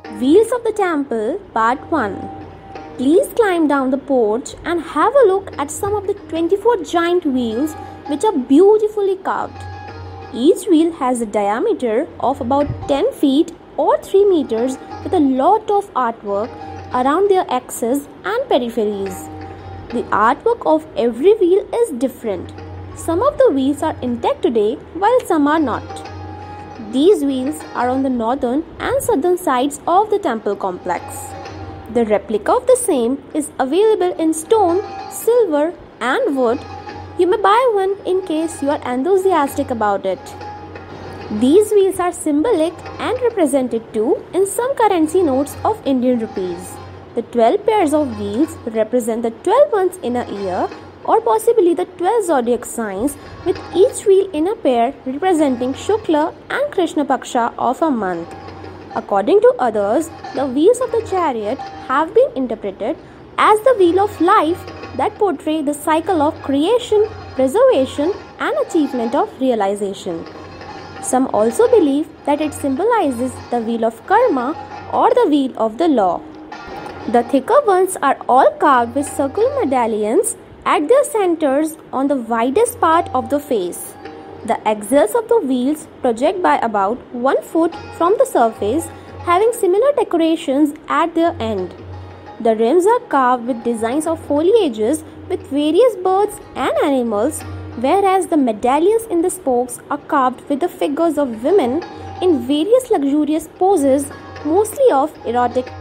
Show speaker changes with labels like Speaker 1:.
Speaker 1: Wheels of the Temple Part 1. Please climb down the porch and have a look at some of the 24 giant wheels which are beautifully carved. Each wheel has a diameter of about 10 feet or 3 meters with a lot of artwork around their axes and peripheries. The artwork of every wheel is different. Some of the wheels are intact today while some are not. These wheels are on the northern and southern sides of the temple complex. The replica of the same is available in stone, silver and wood. You may buy one in case you are enthusiastic about it. These wheels are symbolic and represented too in some currency notes of Indian rupees. The 12 pairs of wheels represent the 12 months in a year or possibly the 12 zodiac signs, with each wheel in a pair representing Shukla and Krishna Paksha of a month. According to others, the wheels of the chariot have been interpreted as the wheel of life that portray the cycle of creation, preservation and achievement of realization. Some also believe that it symbolizes the wheel of karma or the wheel of the law. The thicker ones are all carved with circular medallions at their centers on the widest part of the face. The axles of the wheels project by about 1 foot from the surface, having similar decorations at their end. The rims are carved with designs of foliages with various birds and animals, whereas the medallions in the spokes are carved with the figures of women in various luxurious poses, mostly of erotic